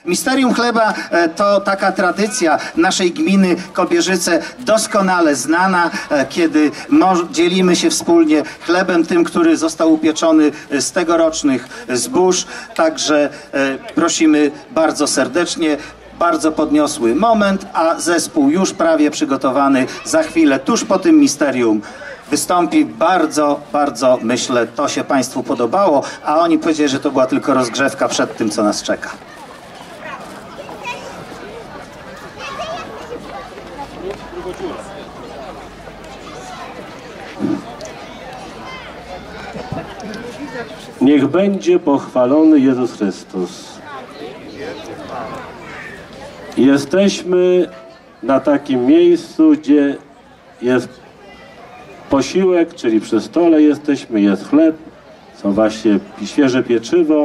Misterium chleba to taka tradycja naszej gminy Kobierzyce doskonale znana, kiedy dzielimy się wspólnie chlebem tym, który został upieczony z tegorocznych zbóż. Także prosimy bardzo serdecznie. Bardzo podniosły moment, a zespół już prawie przygotowany. Za chwilę, tuż po tym misterium wystąpi. Bardzo myślę, to się Państwu podobało, a oni powiedzieli, że to była tylko rozgrzewka przed tym, co nas czeka. Niech będzie pochwalony Jezus Chrystus. Jesteśmy na takim miejscu, gdzie jest posiłek, czyli przy stole jesteśmy, jest chleb, są właśnie świeże pieczywo.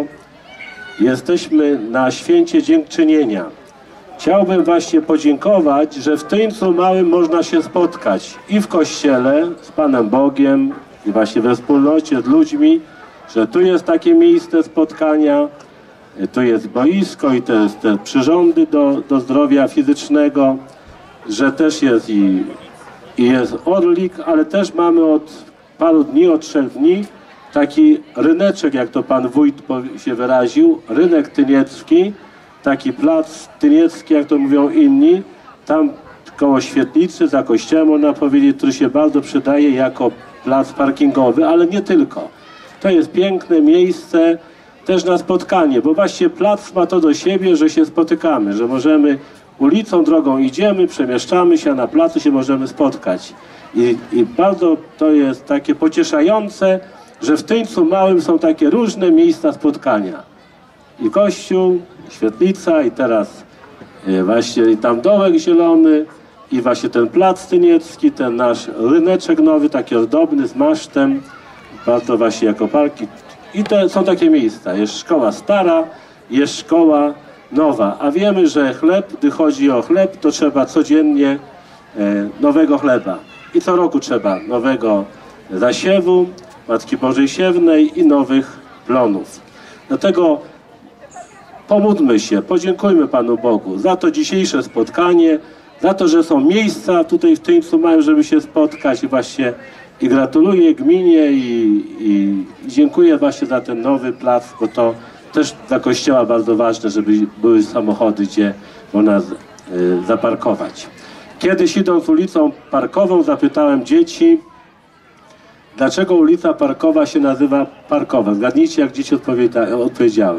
Jesteśmy na święcie dziękczynienia. Chciałbym właśnie podziękować, że w Tyńcu Małym można się spotkać i w kościele z Panem Bogiem, i właśnie we wspólnocie z ludźmi, że tu jest takie miejsce spotkania, tu jest boisko i te przyrządy do zdrowia fizycznego, że też jest i jest orlik, ale też mamy od paru dni, od 3 dni taki ryneczek, jak to pan wójt się wyraził, rynek tyniecki, taki plac tyniecki, jak to mówią inni, tam koło świetlicy, za kościołem można powiedzieć, który się bardzo przydaje jako plac parkingowy, ale nie tylko. To jest piękne miejsce też na spotkanie, bo właśnie plac ma to do siebie, że się spotykamy, że możemy ulicą, drogą idziemy, przemieszczamy się, a na placu się możemy spotkać. I bardzo to jest takie pocieszające, że w Tyńcu Małym są takie różne miejsca spotkania. I kościół, świetlica, i teraz właśnie tam dołek zielony, i właśnie ten plac tyniecki, ten nasz ryneczek nowy, taki ozdobny z masztem, bardzo właśnie jako parki. I to są takie miejsca. Jest szkoła stara, jest szkoła nowa. A wiemy, że chleb, gdy chodzi o chleb, to trzeba codziennie nowego chleba. I co roku trzeba nowego zasiewu, Matki Bożej Siewnej i nowych plonów. Dlatego pomódlmy się, podziękujmy Panu Bogu za to dzisiejsze spotkanie, za to, że są miejsca tutaj w Tyńcu Małym, żeby się spotkać i właśnie i gratuluję gminie i dziękuję właśnie za ten nowy plac, bo to też dla kościoła bardzo ważne, żeby były samochody, gdzie można zaparkować. Kiedyś idąc ulicą Parkową zapytałem dzieci, dlaczego ulica Parkowa się nazywa Parkowa. Zgadnijcie, jak dzieci odpowiedziały.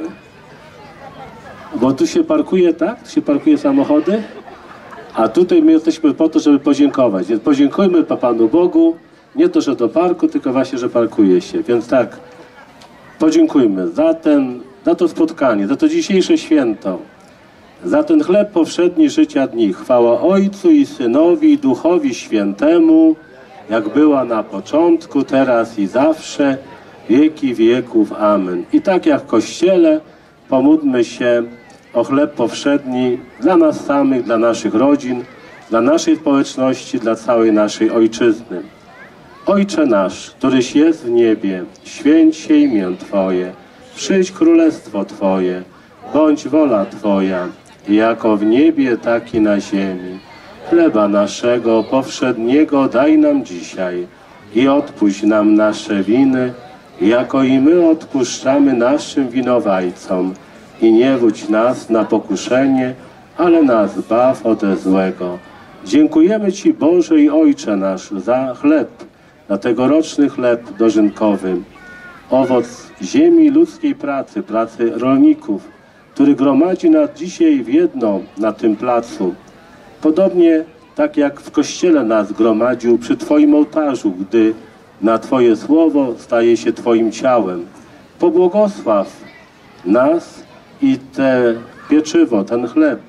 Bo tu się parkuje, tak? Tu się parkuje samochody, a tutaj my jesteśmy po to, żeby podziękować. Więc podziękujmy Panu Bogu, nie to, że do parku, tylko właśnie, że parkuje się. Więc tak, podziękujmy za to spotkanie, za to dzisiejsze święto, za ten chleb powszedni życia dni. Chwała Ojcu i Synowi i Duchowi Świętemu, jak była na początku, teraz i zawsze, wieki wieków. Amen. I tak jak w Kościele, pomódlmy się o chleb powszedni dla nas samych, dla naszych rodzin, dla naszej społeczności, dla całej naszej ojczyzny. Ojcze nasz, któryś jest w niebie, święć się imię Twoje, przyjdź królestwo Twoje, bądź wola Twoja, jako w niebie, tak i na ziemi. Chleba naszego powszedniego daj nam dzisiaj i odpuść nam nasze winy, jako i my odpuszczamy naszym winowajcom. I nie wódź nas na pokuszenie, ale nas baw ode złego. Dziękujemy Ci, Boże i Ojcze nasz, za chleb, za tegoroczny chleb dożynkowy, owoc ziemi ludzkiej pracy, pracy rolników, który gromadzi nas dzisiaj w jedno na tym placu. Podobnie tak jak w Kościele nas gromadził przy Twoim ołtarzu, gdy na Twoje słowo staje się Twoim ciałem. Pobłogosław nas i te pieczywo, ten chleb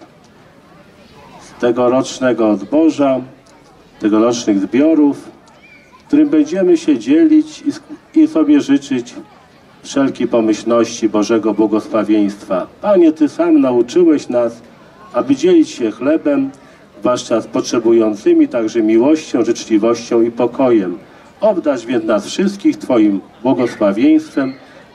z tegorocznego zboża, tegorocznych zbiorów, którym będziemy się dzielić i sobie życzyć wszelkiej pomyślności Bożego błogosławieństwa. Panie, Ty sam nauczyłeś nas, aby dzielić się chlebem, zwłaszcza z potrzebującymi, także miłością, życzliwością i pokojem. Obdarz więc nas wszystkich Twoim błogosławieństwem,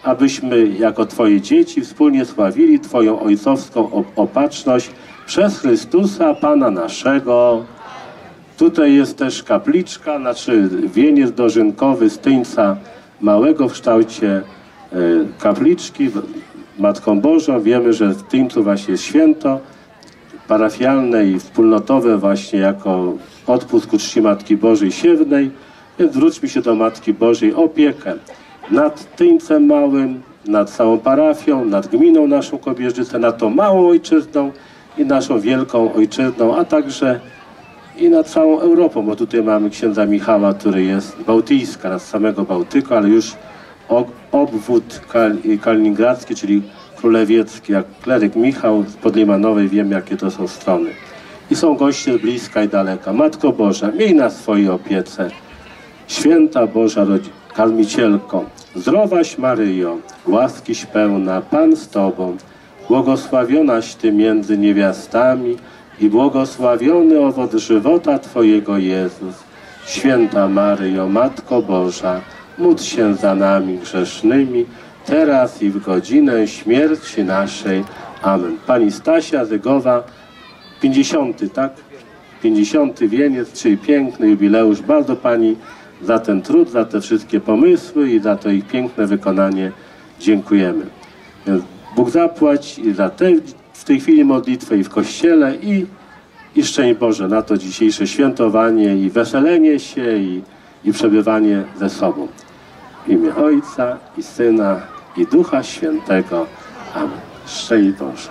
abyśmy jako Twoje dzieci wspólnie sławili Twoją ojcowską opatrzność przez Chrystusa Pana naszego. Tutaj jest też kapliczka, znaczy wieniec dożynkowy z Tyńca Małego w kształcie kapliczki Matką Bożą. Wiemy, że w Tyńcu właśnie jest święto parafialne i wspólnotowe właśnie jako odpust ku czci Matki Bożej Siewnej. Więc zwróćmy się do Matki Bożej o opiekę nad Tyńcem Małym, nad całą parafią, nad gminą naszą Kobierzyce, nad tą małą ojczyzną i naszą wielką ojczyzną, a także i nad całą Europą, bo tutaj mamy księdza Michała, który jest bałtyjska, z samego Bałtyku, ale już obwód kaliningradzki, czyli królewiecki, jak kleryk Michał z Podlimanowej, wiemy, jakie to są strony. I są goście z bliska i daleka. Matko Boża, miej na swojej opiece. Święta Boża Karmicielko, zdrowaś Maryjo, łaskiś pełna, Pan z Tobą, błogosławionaś Ty między niewiastami i błogosławiony owoc żywota Twojego Jezus. Święta Maryjo, Matko Boża, módl się za nami grzesznymi, teraz i w godzinę śmierci naszej. Amen. Pani Stasia Zygowa, 50, tak? 50 wieniec, czyli piękny jubileusz. Bardzo Pani za ten trud, za te wszystkie pomysły i za to ich piękne wykonanie dziękujemy. Więc Bóg zapłać i za te w tej chwili modlitwę i w Kościele i szczęść Boże na to dzisiejsze świętowanie i weselenie się i przebywanie ze sobą. W imię Ojca i Syna i Ducha Świętego. Amen. Szczęść Boże.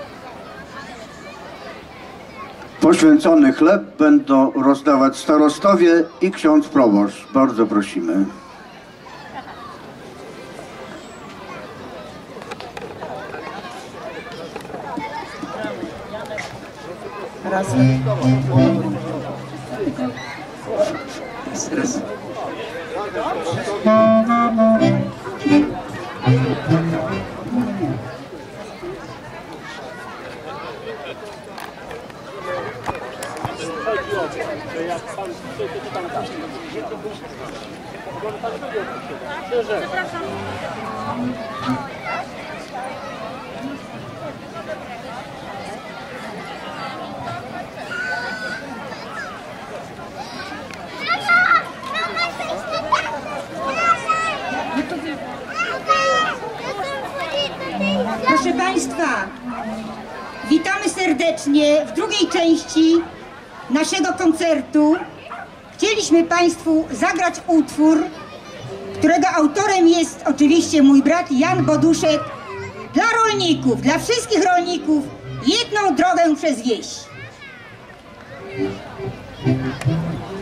Poświęcony chleb będą rozdawać starostowie i ksiądz proboszcz. Bardzo prosimy. Raz. Raz. Proszę Państwa, witamy serdecznie w drugiej części naszego koncertu. Chcieliśmy Państwu zagrać utwór, którego autorem jest oczywiście mój brat Jan Boduszek. Dla rolników, dla wszystkich rolników, jedną drogę przez wieś.